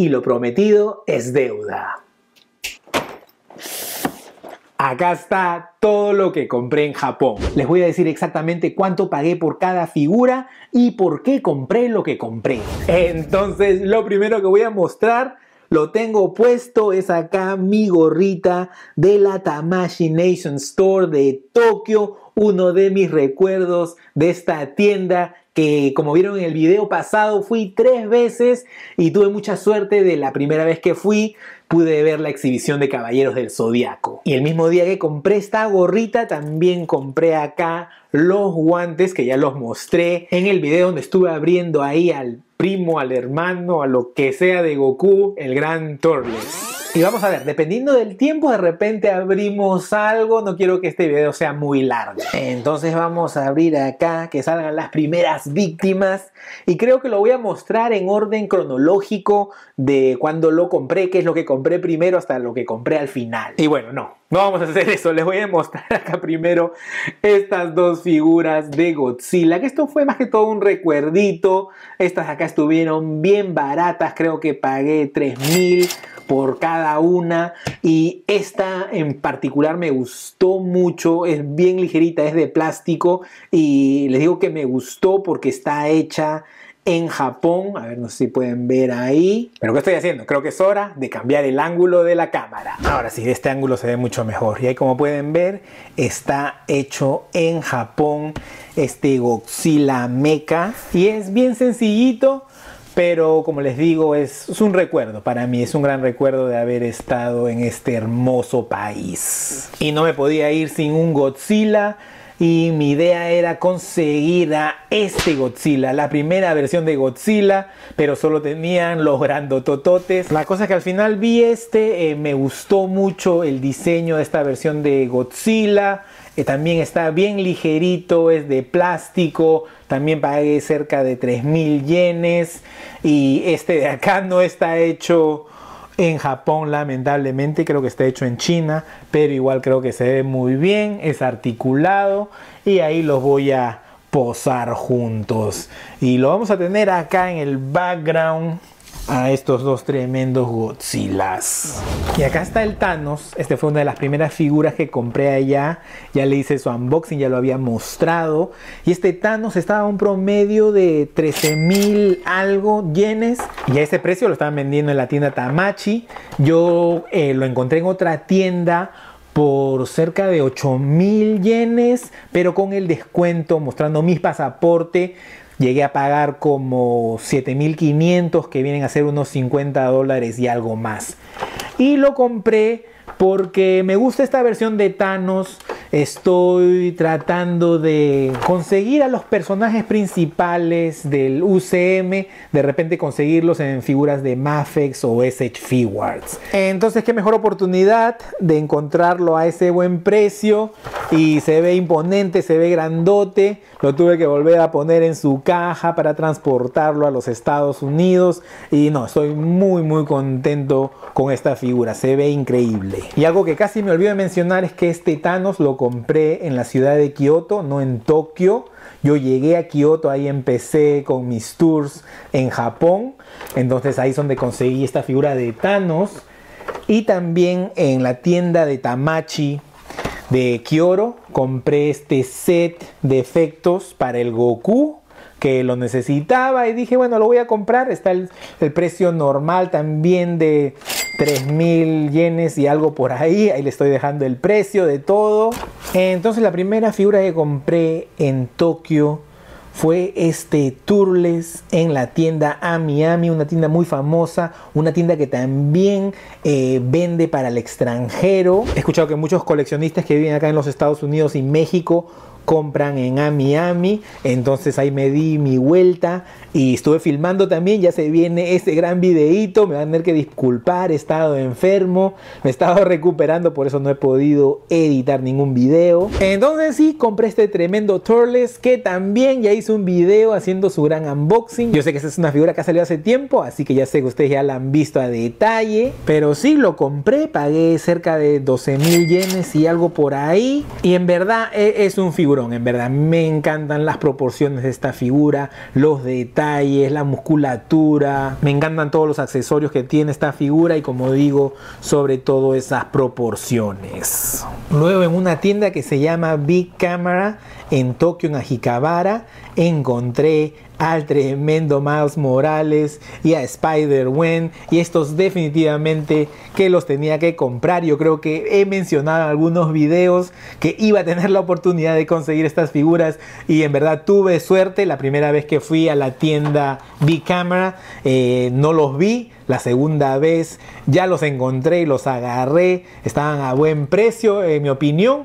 y lo prometido es deuda. Acá está todo lo que compré en Japón. Les voy a decir exactamente cuánto pagué por cada figura y por qué compré lo que compré. Entonces, lo primero que voy a mostrar, lo tengo puesto, es acá mi gorrita de la Tamashii Nation Store de Tokio. Uno de mis recuerdos de esta tienda que, como vieron en el video pasado, fui 3 veces y tuve mucha suerte. De la primera vez que fui pude ver la exhibición de Caballeros del Zodiaco. Y el mismo día que compré esta gorrita también compré acá los guantes que ya los mostré en el video donde estuve abriendo ahí al primo, al hermano, a lo que sea de Goku, el gran Turles. Y vamos a ver, dependiendo del tiempo, de repente abrimos algo. No quiero que este video sea muy largo. Entonces vamos a abrir acá, que salgan las primeras víctimas. Y creo que lo voy a mostrar en orden cronológico de cuando lo compré, qué es lo que compré primero hasta lo que compré al final. Y bueno, no vamos a hacer eso. Les voy a mostrar acá primero estas dos figuras de Godzilla, que esto fue más que todo un recuerdito. Estas acá estuvieron bien baratas, creo que pagué 3.000 por cada una, y esta en particular me gustó mucho. Es bien ligerita, es de plástico, y les digo que me gustó porque está hecha en Japón. A ver, no sé si pueden ver ahí, pero ¿qué estoy haciendo? Creo que es hora de cambiar el ángulo de la cámara. Ahora sí, de este ángulo se ve mucho mejor. Y ahí, como pueden ver, está hecho en Japón este Godzilla Mecha, y es bien sencillito. Pero como les digo, es un recuerdo para mí, es un gran recuerdo de haber estado en este hermoso país. Y no me podía ir sin un Godzilla, y mi idea era conseguir a este Godzilla, la primera versión de Godzilla, pero solo tenían los grandotototes. La cosa es que al final vi me gustó mucho el diseño de esta versión de Godzilla. También está bien ligerito, es de plástico. También pagué cerca de 3.000 yenes. Y este de acá no está hecho en Japón, lamentablemente. Creo que está hecho en China, pero igual creo que se ve muy bien. Es articulado, y ahí los voy a posar juntos. Y lo vamos a tener acá en el background a estos dos tremendos Godzillas. Y acá está el Thanos. Este fue una de las primeras figuras que compré allá. Ya le hice su unboxing, ya lo había mostrado. Y este Thanos estaba a un promedio de 13.000 algo yenes. Y a ese precio lo estaban vendiendo en la tienda Tamashii. Yo lo encontré en otra tienda por cerca de 8.000 yenes, pero con el descuento, mostrando mi pasaporte, llegué a pagar como 7.500, que vienen a ser unos $50 y algo más. Y lo compré porque me gusta esta versión de Thanos. Estoy tratando de conseguir a los personajes principales del UCM, de repente conseguirlos en figuras de Mafex o SH Figuarts. Entonces, qué mejor oportunidad de encontrarlo a ese buen precio. Y se ve imponente, se ve grandote. Lo tuve que volver a poner en su caja para transportarlo a los Estados Unidos. Y no, estoy muy contento con esta figura, se ve increíble. Y algo que casi me olvidé de mencionar es que este Thanos lo compré en la ciudad de Kioto, no en Tokio. Yo llegué a Kioto, ahí empecé con mis tours en Japón. Entonces ahí es donde conseguí esta figura de Thanos. Y también en la tienda de Tamashii de Kyoto compré este set de efectos para el Goku, que lo necesitaba, y dije, bueno, lo voy a comprar. Está el precio normal también de 3.000 yenes y algo por ahí. Ahí le estoy dejando el precio de todo. Entonces, la primera figura que compré en Tokio fue este Turles en la tienda Ami Ami, una tienda muy famosa, una tienda que también vende para el extranjero. He escuchado que muchos coleccionistas que viven acá en los Estados Unidos y México compran en Ami Ami. Entonces ahí me di mi vuelta y estuve filmando también. Ya se viene ese gran videíto, me van a tener que disculpar, he estado enfermo, me he estado recuperando, por eso no he podido editar ningún video. Entonces sí, compré este tremendo Turles, que también ya hice un video haciendo su gran unboxing. Yo sé que esta es una figura que ha salido hace tiempo, así que ya sé que ustedes ya la han visto a detalle, pero sí, lo compré, pagué cerca de 12.000 yenes y algo por ahí, y en verdad es un figurón. figurón, en verdad me encantan las proporciones de esta figura, los detalles, la musculatura, me encantan todos los accesorios que tiene esta figura y, como digo, sobre todo esas proporciones. Luego, en una tienda que se llama Big Camera en Tokio, en Akihabara, encontré al tremendo Miles Morales y a Spider-Gwen, y estos definitivamente que los tenía que comprar. Yo creo que he mencionado en algunos videos que iba a tener la oportunidad de conseguir estas figuras y en verdad tuve suerte. La primera vez que fui a la tienda Big Camera no los vi. La segunda vez ya los encontré y los agarré. Estaban a buen precio, en mi opinión.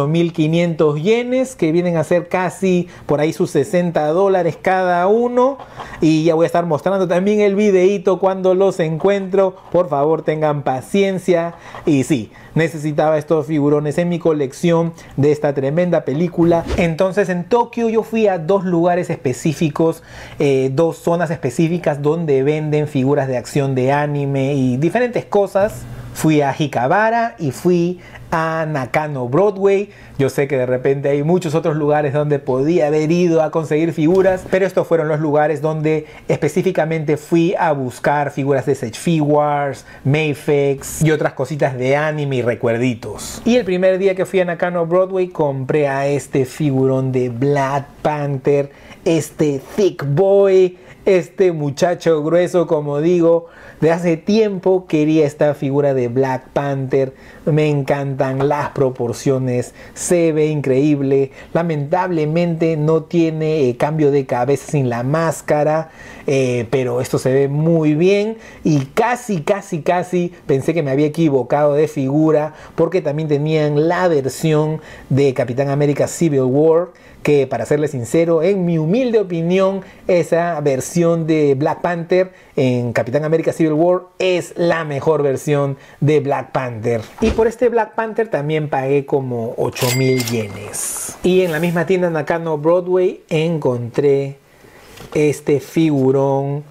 8.500 yenes, que vienen a ser casi por ahí sus $60 cada uno. Y ya voy a estar mostrando también el videito cuando los encuentro. Por favor, tengan paciencia. Y sí, necesitaba estos figurones en mi colección de esta tremenda película. Entonces, en Tokio yo fui a dos lugares específicos, dos zonas específicas donde venden figuras de acción de anime y diferentes cosas. Fui a Akihabara y fui a Nakano Broadway. Yo sé que de repente hay muchos otros lugares donde podía haber ido a conseguir figuras, pero estos fueron los lugares donde específicamente fui a buscar figuras de Sage Figuarts, Mafex y otras cositas de anime y recuerditos. Y el primer día que fui a Nakano Broadway compré a este figurón de Black Panther, este thick boy, este muchacho grueso, como digo. De hace tiempo quería esta figura de Black Panther. Me encantan las proporciones, se ve increíble. Lamentablemente no tiene cambio de cabeza sin la máscara, pero esto se ve muy bien. Y casi pensé que me había equivocado de figura, porque también tenían la versión de Capitán América Civil War, que, para serles sincero, en mi humilde opinión, esa versión de Black Panther en Capitán América Civil War es la mejor versión de Black Panther. Y por este Black Panther también pagué como 8.000 yenes. Y en la misma tienda Nakano Broadway encontré este figurón,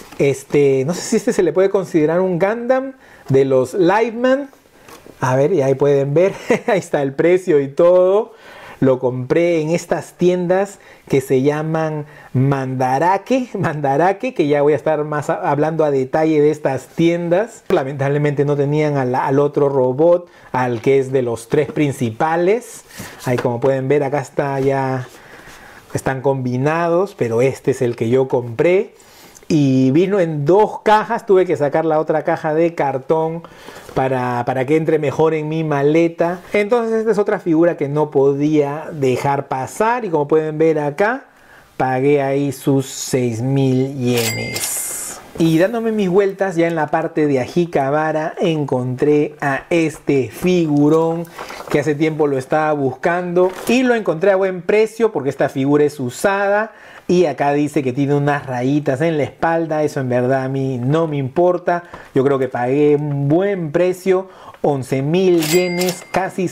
no sé si este se le puede considerar un Gundam de los Liveman. A ver, y ahí pueden ver, ahí está el precio y todo. Lo compré en estas tiendas que se llaman Mandarake, que ya voy a estar más hablando a detalle de estas tiendas. Lamentablemente no tenían al otro robot, al que es de los tres principales. Ahí, como pueden ver, acá está, ya están combinados, pero este es el que yo compré. Y vino en dos cajas, tuve que sacar la otra caja de cartón para que entre mejor en mi maleta. Entonces esta es otra figura que no podía dejar pasar, y como pueden ver acá, pagué ahí sus 6.000 yenes. Y dándome mis vueltas ya en la parte de Akihabara, encontré a este figurón que hace tiempo lo estaba buscando y lo encontré a buen precio, porque esta figura es usada. Y acá dice que tiene unas rayitas en la espalda. Eso en verdad a mí no me importa. Yo creo que pagué un buen precio, 11.000 yenes, casi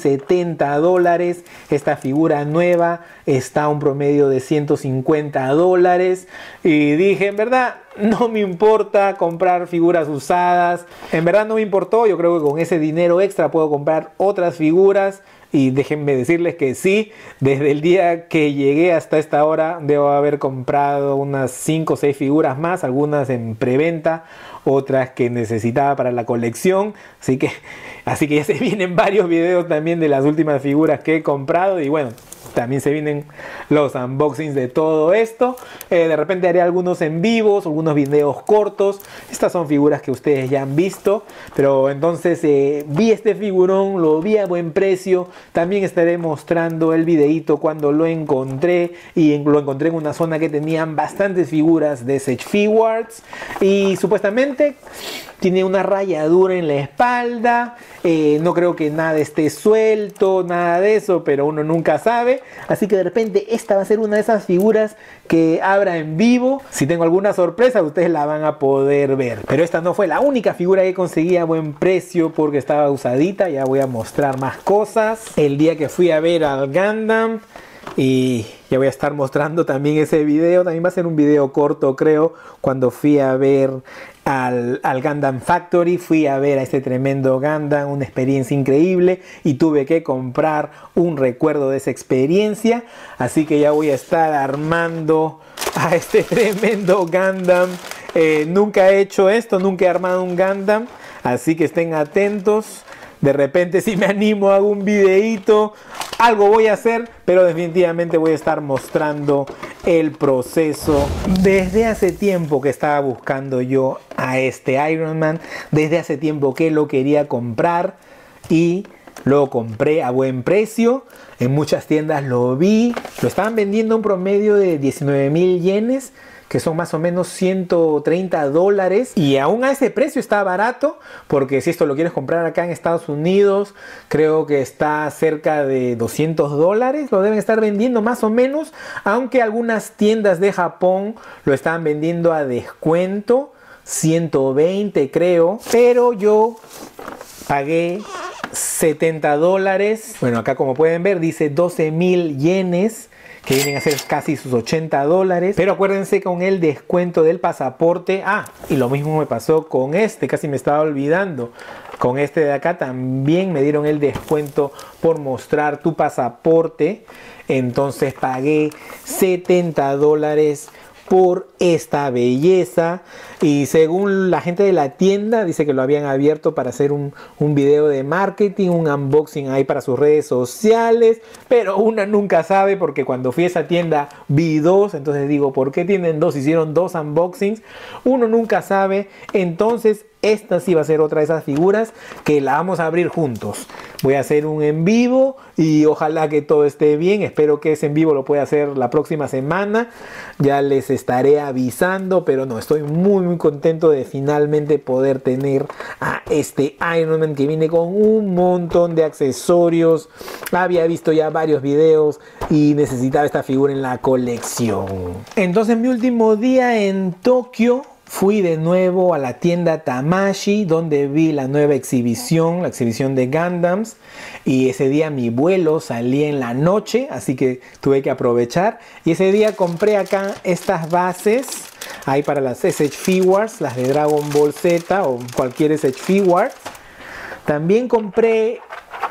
$70. Esta figura nueva está a un promedio de $150. Y dije, en verdad, no me importa comprar figuras usadas. En verdad no me importó. Yo creo que con ese dinero extra puedo comprar otras figuras. Y déjenme decirles que sí, desde el día que llegué hasta esta hora debo haber comprado unas 5 o 6 figuras más, algunas en preventa, otras que necesitaba para la colección. Así que ya se vienen varios videos también de las últimas figuras que he comprado, y bueno, también se vienen los unboxings de todo esto. De repente haré algunos en vivos, algunos videos cortos. Estas son figuras que ustedes ya han visto, pero entonces vi este figurón, lo vi a buen precio. También estaré mostrando el videito cuando lo encontré, y lo encontré en una zona que tenían bastantes figuras de Sage Figuarts, y supuestamente tiene una rayadura en la espalda. No creo que nada esté suelto, nada de eso, pero uno nunca sabe. Así que de repente esta va a ser una de esas figuras que abra en vivo. Si tengo alguna sorpresa, ustedes la van a poder ver. Pero esta no fue la única figura que conseguí a buen precio, porque estaba usadita. Ya voy a mostrar más cosas. El día que fui a ver al Gundam, y ya voy a estar mostrando también ese video. También va a ser un video corto, creo, cuando fui a ver al Gundam Factory, fui a ver a este tremendo Gundam, una experiencia increíble, y tuve que comprar un recuerdo de esa experiencia, así que ya voy a estar armando a este tremendo Gundam. Nunca he hecho esto, nunca he armado un Gundam, así que estén atentos. De repente si me animo hago un videíto, algo voy a hacer, pero definitivamente voy a estar mostrando el proceso. Desde hace tiempo que estaba buscando yo a este Iron Man, desde hace tiempo que lo quería comprar y lo compré a buen precio. En muchas tiendas lo vi, lo estaban vendiendo a un promedio de 19.000 yenes, que son más o menos 130 dólares, y aún a ese precio está barato, porque si esto lo quieres comprar acá en Estados Unidos, creo que está cerca de 200 dólares, lo deben estar vendiendo más o menos, aunque algunas tiendas de Japón lo están vendiendo a descuento, 120 creo, pero yo pagué 70 dólares, bueno, acá como pueden ver dice 12.000 yenes, que vienen a ser casi sus 80 dólares. Pero acuérdense con el descuento del pasaporte. Y lo mismo me pasó con este, casi me estaba olvidando. Con este de acá también me dieron el descuento por mostrar tu pasaporte. Entonces pagué 70 dólares por esta belleza, y según la gente de la tienda dice que lo habían abierto para hacer un video de marketing, un unboxing ahí para sus redes sociales, pero una nunca sabe, porque cuando fui a esa tienda vi dos, entonces digo, ¿por qué tienen dos? Hicieron dos unboxings, uno nunca sabe. Entonces esta sí va a ser otra de esas figuras que la vamos a abrir juntos. Voy a hacer un en vivo y ojalá que todo esté bien. Espero que ese en vivo lo pueda hacer la próxima semana. Ya les estaré avisando, pero no, estoy muy contento de finalmente poder tener a este Iron Man que viene con un montón de accesorios. Había visto ya varios videos y necesitaba esta figura en la colección. Entonces mi último día en Tokio, fui de nuevo a la tienda Tamashii, donde vi la nueva exhibición, la exhibición de Gundams, y ese día mi vuelo salía en la noche, así que tuve que aprovechar, y ese día compré acá estas bases, ahí para las SH Figures, las de Dragon Ball Z o cualquier SH Figure. También compré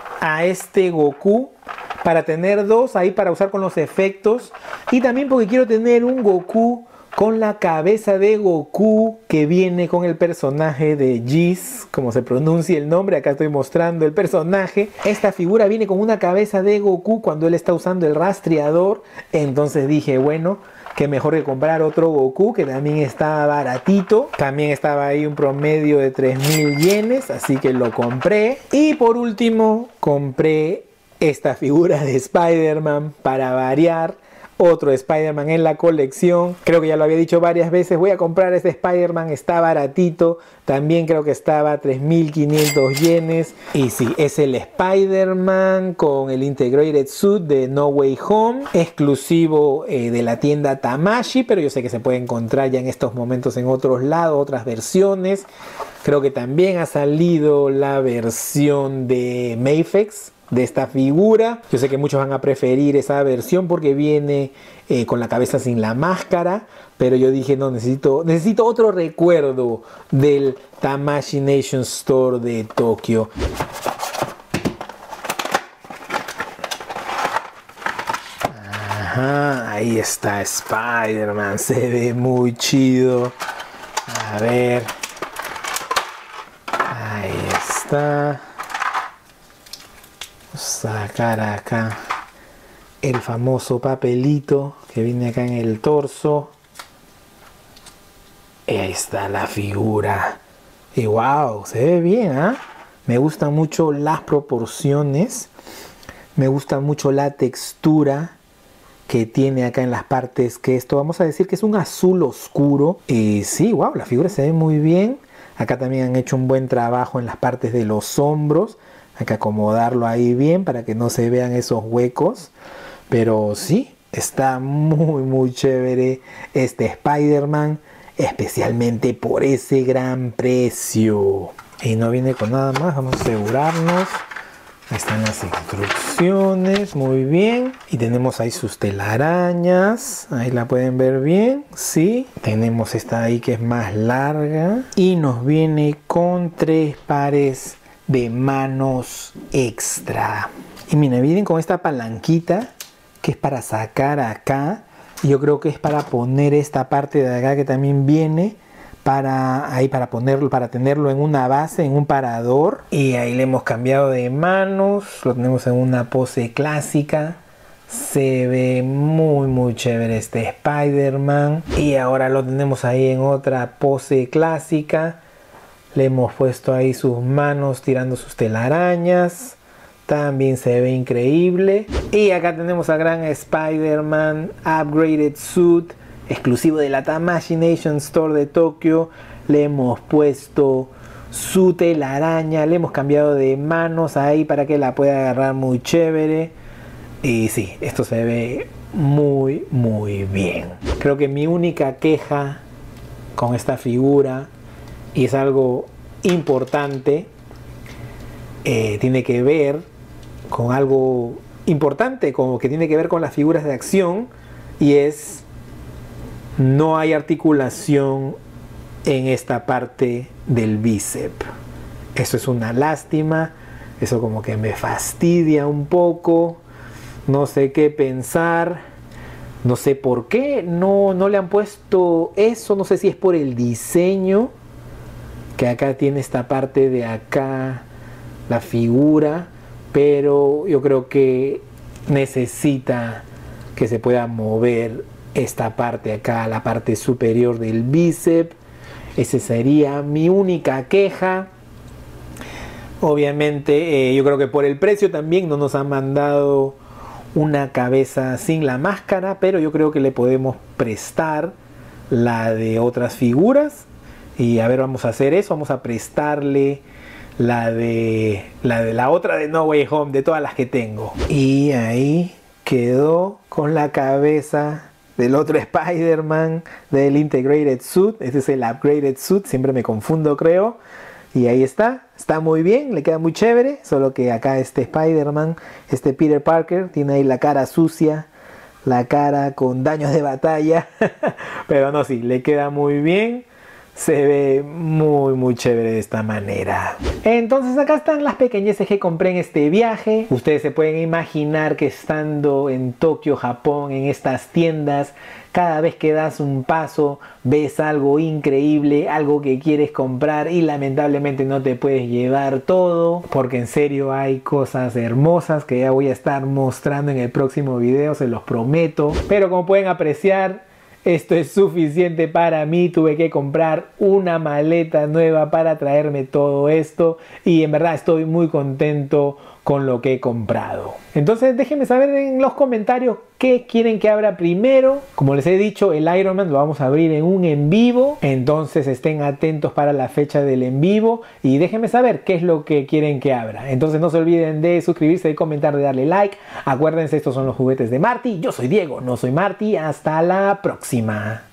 a este Goku para tener dos ahí para usar con los efectos, y también porque quiero tener un Goku con la cabeza de Goku que viene con el personaje de Geese, como se pronuncia el nombre, acá estoy mostrando el personaje. Esta figura viene con una cabeza de Goku cuando él está usando el rastreador, entonces dije, bueno, que mejor que comprar otro Goku, que también está baratito, también estaba ahí un promedio de 3.000 yenes, así que lo compré. Y por último compré esta figura de Spider-Man para variar. Otro Spider-Man en la colección. Creo que ya lo había dicho varias veces. Voy a comprar este Spider-Man. Está baratito. También creo que estaba a 3.500 yenes. Y sí, es el Spider-Man con el Integrated Suit de No Way Home. Exclusivo de la tienda Tamashii. Pero yo sé que se puede encontrar ya en estos momentos en otros lados. Otras versiones. Creo que también ha salido la versión de Mafex de esta figura. Yo sé que muchos van a preferir esa versión porque viene con la cabeza sin la máscara, pero yo dije no, necesito otro recuerdo del Tamashii Nation Store de Tokio. Ajá, ahí está Spider-Man, se ve muy chido. A ver, ahí está. Sacar acá el famoso papelito que viene acá en el torso. Y ahí está la figura. Y wow, se ve bien, ¿ah? Me gustan mucho las proporciones. Me gusta mucho la textura que tiene acá en las partes, que esto vamos a decir que es un azul oscuro. Y sí, wow, la figura se ve muy bien. Acá también han hecho un buen trabajo en las partes de los hombros. Hay que acomodarlo ahí bien para que no se vean esos huecos. Pero sí, está muy chévere este Spider-Man. Especialmente por ese gran precio. Y no viene con nada más. Vamos a asegurarnos. Ahí están las instrucciones, muy bien. Y tenemos ahí sus telarañas, ahí la pueden ver bien, sí. Tenemos esta ahí que es más larga. Y nos viene con 3 pares de manos extra. Y miren, vienen con esta palanquita que es para sacar acá. Yo creo que es para poner esta parte de acá que también viene. Para ponerlo, para tenerlo en una base, en un parador. Y ahí le hemos cambiado de manos, lo tenemos en una pose clásica. Se ve muy chévere este Spider-Man. Y ahora lo tenemos ahí en otra pose clásica. Le hemos puesto ahí sus manos tirando sus telarañas. También se ve increíble. Y acá tenemos al gran Spider-Man Upgraded Suit, exclusivo de la Tamashii Nation Store de Tokio. Le hemos puesto su telaraña, le hemos cambiado de manos ahí para que la pueda agarrar muy chévere. Y sí, esto se ve muy bien. Creo que mi única queja con esta figura, y es algo importante, tiene que ver con algo importante, como que tiene que ver con las figuras de acción, y es: no hay articulación en esta parte del bíceps. Eso es una lástima. Eso como que me fastidia un poco. No sé qué pensar. No sé por qué no le han puesto eso. No sé si es por el diseño, que acá tiene esta parte de acá, la figura. Pero yo creo que necesita que se pueda mover esta parte acá, la parte superior del bíceps. Esa sería mi única queja. Obviamente yo creo que por el precio también no nos han mandado una cabeza sin la máscara, pero yo creo que le podemos prestar la de otras figuras. Y a ver, vamos a hacer eso, vamos a prestarle la de la otra de No Way Home, de todas las que tengo. Y ahí quedó con la cabeza del otro Spider-Man del Integrated Suit. Este es el Upgraded Suit, siempre me confundo, creo. Y ahí está muy bien, le queda muy chévere. Solo que acá este Spider-Man, este Peter Parker, tiene ahí la cara sucia, la cara con daños de batalla. Pero no, sí, le queda muy bien. Se ve muy chévere de esta manera. Entonces acá están las pequeñeces que compré en este viaje. Ustedes se pueden imaginar que estando en Tokio, Japón, en estas tiendas, cada vez que das un paso ves algo increíble, algo que quieres comprar, y lamentablemente no te puedes llevar todo, porque en serio hay cosas hermosas que ya voy a estar mostrando en el próximo video, se los prometo. Pero como pueden apreciar, esto es suficiente para mí. Tuve que comprar una maleta nueva para traerme todo esto, y en verdad estoy muy contento con lo que he comprado. Entonces déjenme saber en los comentarios qué quieren que abra primero. Como les he dicho, el Iron Man lo vamos a abrir en un en vivo, entonces estén atentos para la fecha del en vivo y déjenme saber qué es lo que quieren que abra. Entonces no se olviden de suscribirse, de comentar, de darle like. Acuérdense, estos son los juguetes de Marty. Yo soy Diego, no soy Marty. Hasta la próxima.